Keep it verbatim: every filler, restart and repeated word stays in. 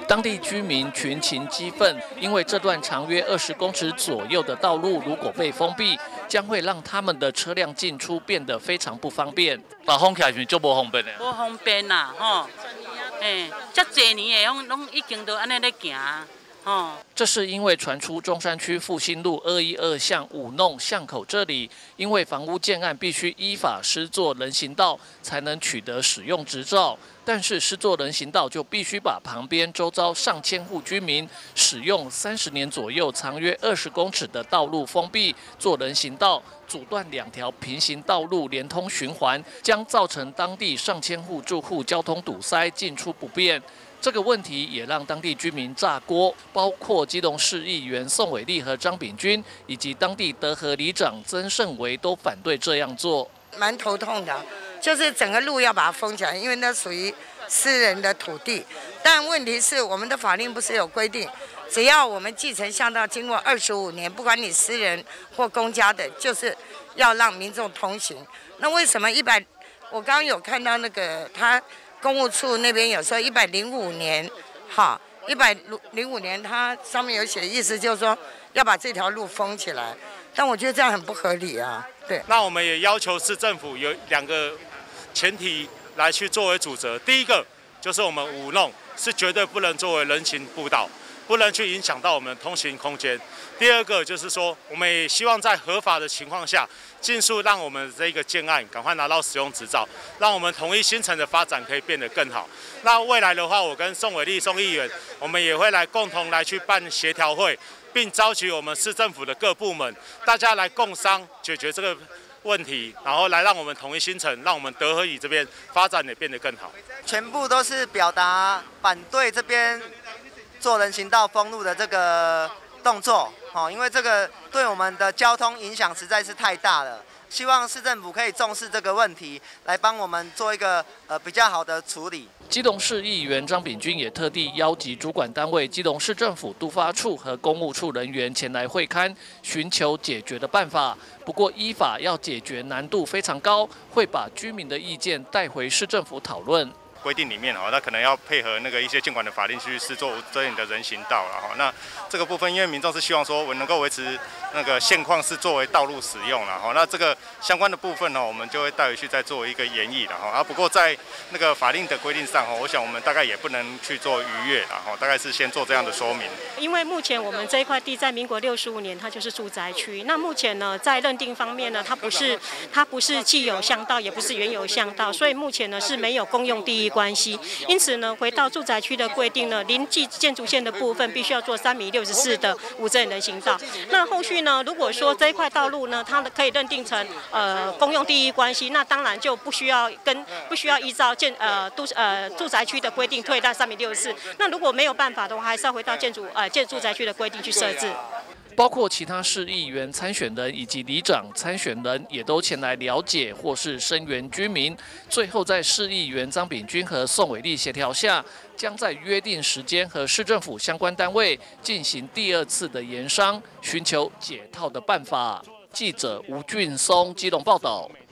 当地居民群情激愤，因为这段长约二十公尺左右的道路如果被封闭，将会让他们的车辆进出变得非常不方便。那封起来是就无方便的。 无方便啦，吼，诶，遮侪年的，拢拢已经都安尼咧行。 哦， 这是因为传出中山区复兴路二一二巷五弄巷口这里，因为房屋建案必须依法施作人行道才能取得使用执照，但是施作人行道就必须把旁边周遭上千户居民使用三十年左右、长约二十公尺的道路封闭做人行道，阻断两条平行道路连通循环，将造成当地上千户住户交通堵塞、进出不便。 这个问题也让当地居民炸锅，包括基隆市议员宋伟立和张炳军，以及当地德和里长曾盛维都反对这样做。 蛮头痛的，就是整个路要把它封起来，因为那属于私人的土地。但问题是，我们的法令不是有规定，只要我们继承巷道经过二十五年，不管你私人或公家的，就是要让民众通行。那为什么一百？我刚刚有看到那个他。 公务处那边有说一百零五年，哈，一百零五年，它上面有写，意思就是说要把这条路封起来。但我觉得这样很不合理啊。对。 那我们也要求市政府有两个前提来去作为主责。第一个就是我们五弄是绝对不能作为人行步道，不能去影响到我们的通行空间。第二个就是说，我们也希望在合法的情况下。 尽速让我们这个建案赶快拿到使用执照，让我们统一新城的发展可以变得更好。那未来的话，我跟宋伟立宋议员，我们也会来共同来去办协调会，并召集我们市政府的各部门，大家来共商解决这个问题，然后来让我们统一新城，让我们德和里这边发展也变得更好。 全部都是表达反对这边做人行道封路的这个动作。 哦，因为这个对我们的交通影响实在是太大了，希望市政府可以重视这个问题，来帮我们做一个呃比较好的处理。 基隆市议员张炳军也特地邀集主管单位基隆市政府都发处和公务处人员前来会勘，寻求解决的办法。不过依法要解决难度非常高，会把居民的意见带回市政府讨论。 规定里面哦，那可能要配合那个一些监管的法令去施作遮掩的人行道了哈。那这个部分，因为民众是希望说我能够维持那个现况是作为道路使用了哈。那这个相关的部分呢，我们就会带回去再做一个研议了哈。啊，不过在那个法令的规定上哈，我想我们大概也不能去做逾越了哈。大概是先做这样的说明。 因为目前我们这一块地在民国六十五年它就是住宅区，那目前呢在认定方面呢，它不是它不是既有巷道，也不是原有巷道，所以目前呢是没有公用地域关系。 因此呢，回到住宅区的规定呢，临近建筑线的部分必须要做三米六十四的无遮掩人行道。那后续呢，如果说这一块道路呢，它可以认定成呃公用地域关系，那当然就不需要跟不需要依照建呃都呃住宅区的规定退到三米六十四。那如果没有办法的话，还是要回到建筑呃建住宅区的规定去设置。 包括其他市议员参选人以及里长参选人也都前来了解或是声援居民。最后，在市议员张炳军和宋伟立协调下，将在约定时间和市政府相关单位进行第二次的研商，寻求解套的办法。记者吴俊松基隆报道。